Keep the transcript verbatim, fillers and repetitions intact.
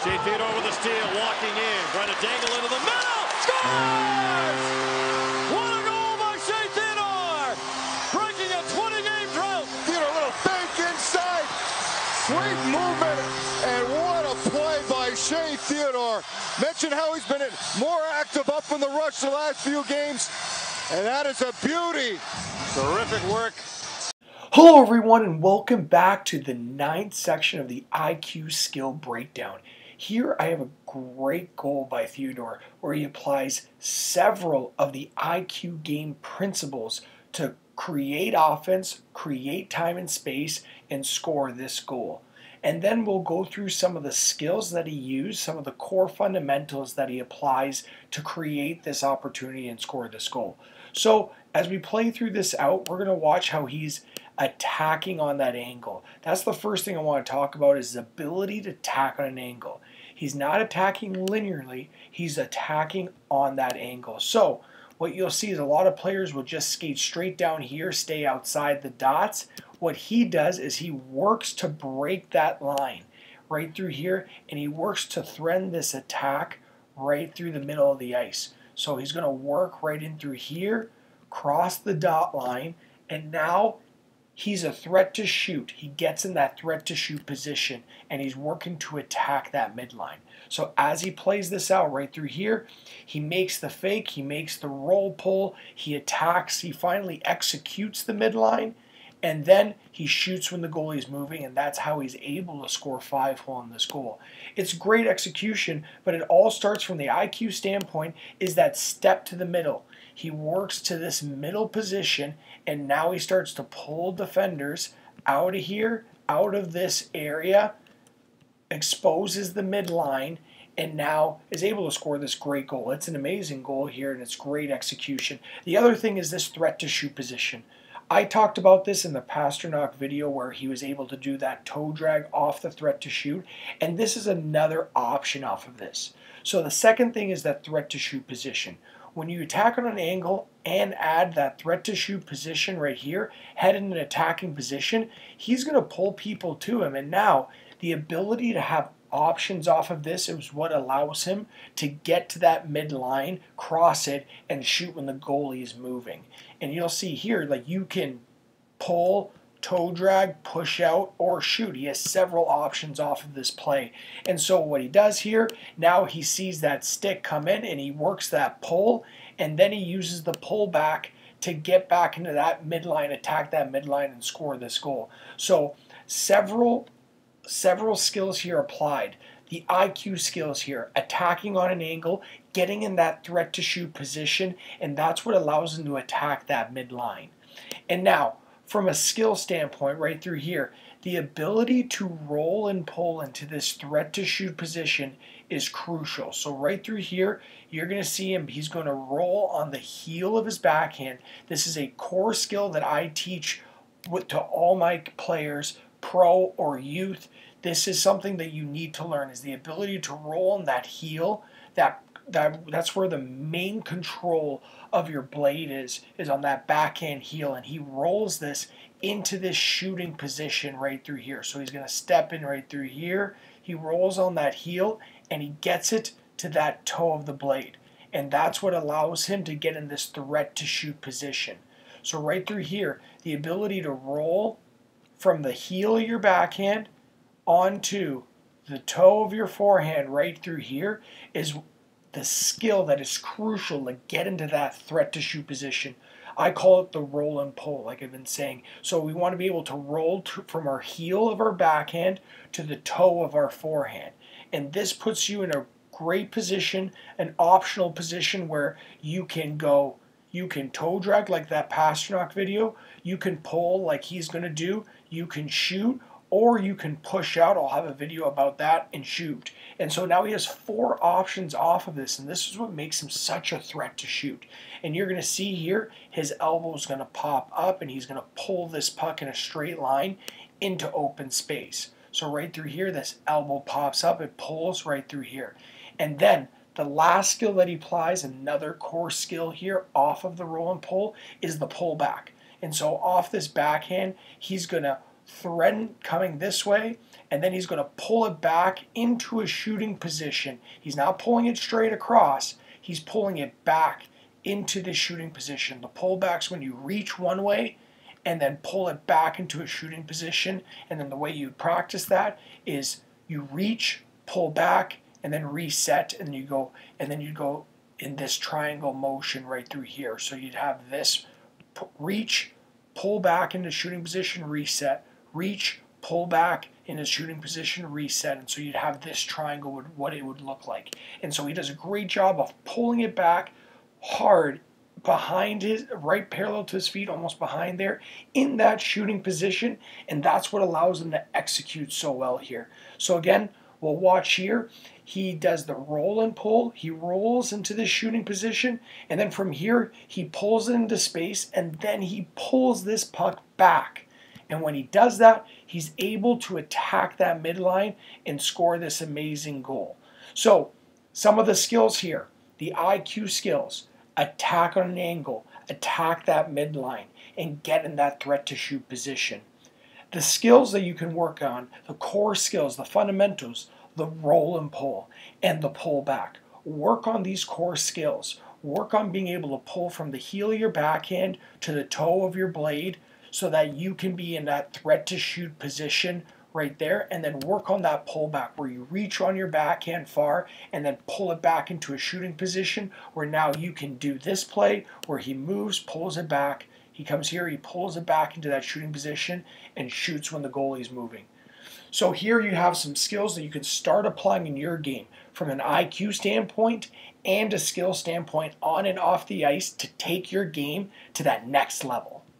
Shea Theodore with a steal, walking in, trying to dangle into the middle. Scores! What a goal by Shea Theodore! Breaking a twenty-game drought. Theodore, a little fake inside. Sweet movement, and what a play by Shea Theodore. Mentioned how he's been more active up in the rush the last few games, and that is a beauty. Terrific work. Hello everyone, and welcome back to the ninth section of the I Q skill breakdown. Here I have a great goal by Theodore where he applies several of the I Q game principles to create offense, create time and space, and score this goal. And then we'll go through some of the skills that he used, some of the core fundamentals that he applies to create this opportunity and score this goal. So as we play through this out, we're going to watch how he's attacking on that angle. That's the first thing I want to talk about, is his ability to attack on an angle. He's not attacking linearly, he's attacking on that angle. So what you'll see is a lot of players will just skate straight down here, stay outside the dots. What he does is he works to break that line right through here, and he works to threaten this attack right through the middle of the ice. So he's going to work right in through here, cross the dot line, and now he's a threat to shoot. He gets in that threat to shoot position, and he's working to attack that midline. So as he plays this out right through here, he makes the fake, he makes the roll pull, he attacks, he finally executes the midline, and then he shoots when the goalie is moving, and that's how he's able to score five hole in this goal. It's great execution, but it all starts from the I Q standpoint, is that step to the middle. He works to this middle position, and now he starts to pull defenders out of here, out of this area, exposes the midline, and now is able to score this great goal. It's an amazing goal here, and it's great execution. The other thing is this threat to shoot position. I talked about this in the Pastrnak video where he was able to do that toe drag off the threat to shoot, and this is another option off of this. So the second thing is that threat to shoot position. When you attack on an angle and add that threat to shoot position right here, head in an attacking position, he's going to pull people to him. And now the ability to have options off of this is what allows him to get to that midline, cross it, and shoot when the goalie is moving. And you'll see here, like, you can pull, toe drag, push out, or shoot. He has several options off of this play. And so what he does here, now he sees that stick come in and he works that pull, and then he uses the pull back to get back into that midline, attack that midline, and score this goal. So several several skills here applied. The I Q skills here, attacking on an angle, getting in that threat to shoot position, and that's what allows him to attack that midline. And now, from a skill standpoint, right through here, the ability to roll and pull into this threat to shoot position is crucial. So right through here, you're going to see him, he's going to roll on the heel of his backhand. This is a core skill that I teach with, to all my players, pro or youth. This is something that you need to learn, is the ability to roll on that heel. That That, that's where the main control of your blade is, is on that backhand heel, and he rolls this into this shooting position right through here. So he's going to step in right through here, he rolls on that heel, and he gets it to that toe of the blade. And that's what allows him to get in this threat to shoot position. So right through here, the ability to roll from the heel of your backhand onto the toe of your forehand right through here is the skill that is crucial to get into that threat to shoot position. I call it the roll and pull, like I've been saying. So we want to be able to roll to, from our heel of our backhand to the toe of our forehand. And this puts you in a great position, an optional position where you can go, you can toe drag like that Pastrnak video, you can pull like he's going to do, you can shoot, or you can push out. I'll have a video about that, and shoot. And so now he has four options off of this, and this is what makes him such a threat to shoot. And you're going to see here, his elbow is going to pop up, and he's going to pull this puck in a straight line into open space. So right through here, this elbow pops up, it pulls right through here. And then the last skill that he applies, another core skill here off of the roll and pull, is the pull back. And so off this backhand, he's going to thread coming this way, and then he's going to pull it back into a shooting position. He's not pulling it straight across. He's pulling it back into the shooting position. The pullback's when you reach one way and then pull it back into a shooting position. And then the way you practice that is you reach, pull back, and then reset, and you go, and then you go in this triangle motion right through here. So you'd have this reach, pull back into shooting position, reset, reach, pull back in his shooting position, reset, and so you'd have this triangle would what it would look like. And so he does a great job of pulling it back hard behind his, right parallel to his feet, almost behind there, in that shooting position, and that's what allows him to execute so well here. So again, we'll watch here. He does the roll and pull. He rolls into this shooting position, and then from here, he pulls it into space, and then he pulls this puck back. And when he does that, he's able to attack that midline and score this amazing goal. So some of the skills here, the I Q skills, attack on an angle, attack that midline, and get in that threat to shoot position. The skills that you can work on, the core skills, the fundamentals, the roll and pull, and the pull back. Work on these core skills. Work on being able to pull from the heel of your backhand to the toe of your blade, so that you can be in that threat to shoot position right there, and then work on that pullback where you reach on your backhand far and then pull it back into a shooting position where now you can do this play where he moves, pulls it back, he comes here, he pulls it back into that shooting position and shoots when the goalie's moving. So here you have some skills that you can start applying in your game from an I Q standpoint and a skill standpoint on and off the ice to take your game to that next level.